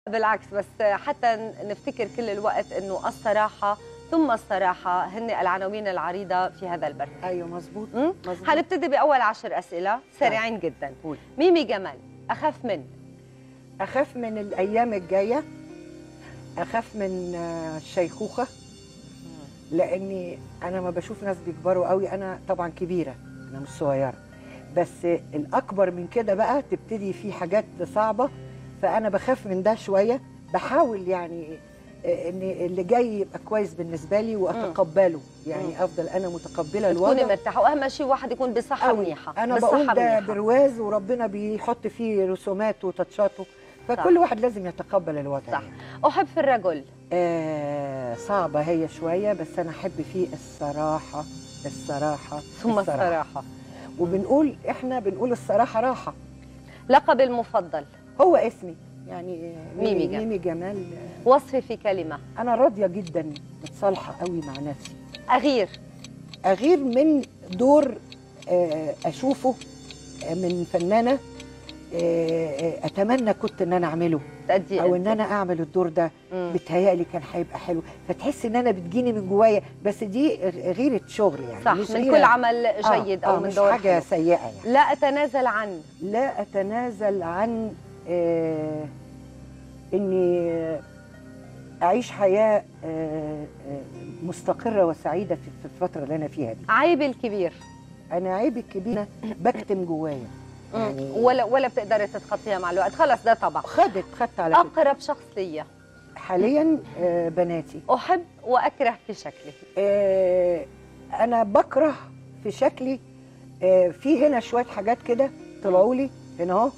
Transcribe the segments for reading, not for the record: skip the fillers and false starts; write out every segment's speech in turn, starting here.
بالعكس، بس حتى نفتكر كل الوقت انه الصراحه ثم الصراحه هن العناوين العريضه في هذا البرنامج. ايوه مظبوط. هنبتدي باول 10 اسئله سريعين جدا. قول. ميمي جمال، اخاف من الايام الجايه، اخاف من الشيخوخه، لاني انا ما بشوف ناس بيكبروا قوي. انا طبعا كبيره، انا مش صغيره، بس الاكبر من كده بقى تبتدي في حاجات صعبه، فانا بخاف من ده شويه. بحاول يعني ان اللي جاي يبقى كويس بالنسبه لي واتقبله، يعني افضل انا متقبله الوضع، تكوني مرتاحه، واهم شيء واحد يكون بصحه منيحه. انا بقول ده برواز وربنا بيحط فيه رسومات وتاتشاته، فكل واحد لازم يتقبل الوضع. صح. احب في الرجل صعبه هي شويه، بس انا احب فيه الصراحه ثم الصراحه. احنا بنقول الصراحه راحه. لقب المفضل؟ هو اسمي يعني ميمي جمال. وصفي في كلمه؟ انا راضيه جدا، متصالحه قوي مع نفسي. اغير من دور اشوفه من فنانه، اتمنى كنت ان انا اعمله او ان انا اعمل الدور ده. بتهيألي كان هيبقى حلو، فتحس ان انا بتجيني من جوايا، بس دي غيره شغل يعني. صح، مش من كل عمل جيد او من دور مش حاجه سيئه يعني. لا اتنازل عن اني اعيش حياه مستقره وسعيده في الفتره اللي انا فيها دي. عيبي الكبير؟ انا عيبي الكبير بكتم جوايا يعني، ولا بتقدري تتخطيها مع الوقت؟ خلص ده طبعا خدت على كده. اقرب شخص ليا حاليا بناتي. احب واكره في شكلي؟ انا بكره في شكلي، في هنا شويه حاجات كده طلعوا لي هنا اهو،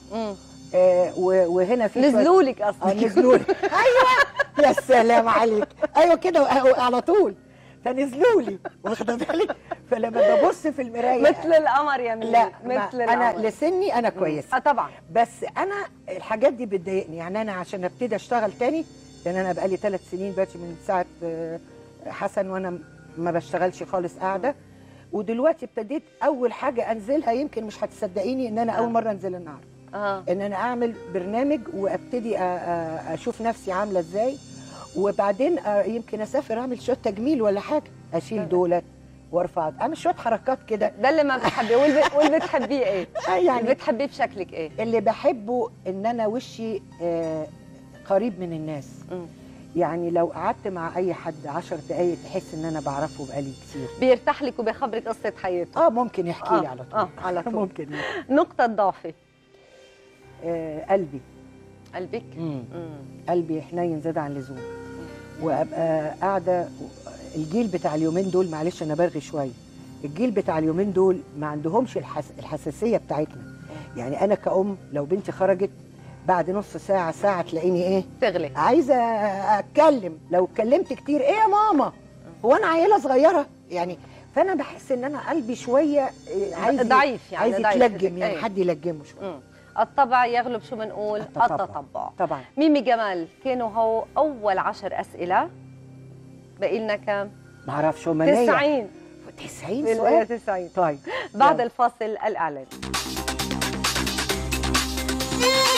وهنا في نزلوا لك اصلا. نزلوا لي. ايوه يا سلام عليك، ايوه كده على طول، فنزلوا لي، واخده بالك؟ فلما ببص في المرايه مثل القمر يا ميمي. لا، مثل انا لسني انا كويسه. طبعا، بس انا الحاجات دي بتضايقني. يعني انا عشان ابتدي اشتغل تاني، لان انا بقالي 3 سنين بقى من ساعه حسن وانا ما بشتغلش خالص، قاعده. ودلوقتي ابتديت اول حاجه انزلها، يمكن مش هتصدقيني ان انا اول مره انزل النهارده، ان انا اعمل برنامج وابتدي اشوف نفسي عامله ازاي، وبعدين يمكن اسافر اعمل شويه تجميل ولا حاجه، اشيل دولت وارفع، اعمل شويه حركات كده. ده اللي ما بتحبيه. واللي بتحبيه ايه؟ يعني اللي بتحبيه بشكلك ايه؟ اللي بحبه ان انا وشي قريب من الناس. يعني لو قعدت مع اي حد 10 دقايق تحس ان انا بعرفه بقالي كتير. بيرتاح لك وبيخبرك قصه حياته. ممكن يحكي لي على طول. على طول. ممكن. نقطه ضعفي؟ قلبي. قلبك؟ قلبي حنين زاد عن اللزوم، وابقى قاعده. الجيل بتاع اليومين دول، معلش انا برغي شويه، الجيل بتاع اليومين دول ما عندهمش الحساسيه بتاعتنا. يعني انا كأم لو بنتي خرجت بعد نص ساعه تلاقيني ايه؟ تغلي، عايزه اتكلم. لو اتكلمت كتير، ايه يا ماما؟ هو انا عيله صغيره يعني؟ فانا بحس ان انا قلبي شويه عايز ضعيف، يعني عايز يتلجم، يعني حد يلجمه شويه. الطبع يغلب شو بنقول؟ التطبع. طبعا. ميمي جمال، كانوا هو اول 10 اسئله، باقي لنا كام؟ ما اعرفش، هم 90 سؤال. 90. طيب بعد الفاصل الاعلان.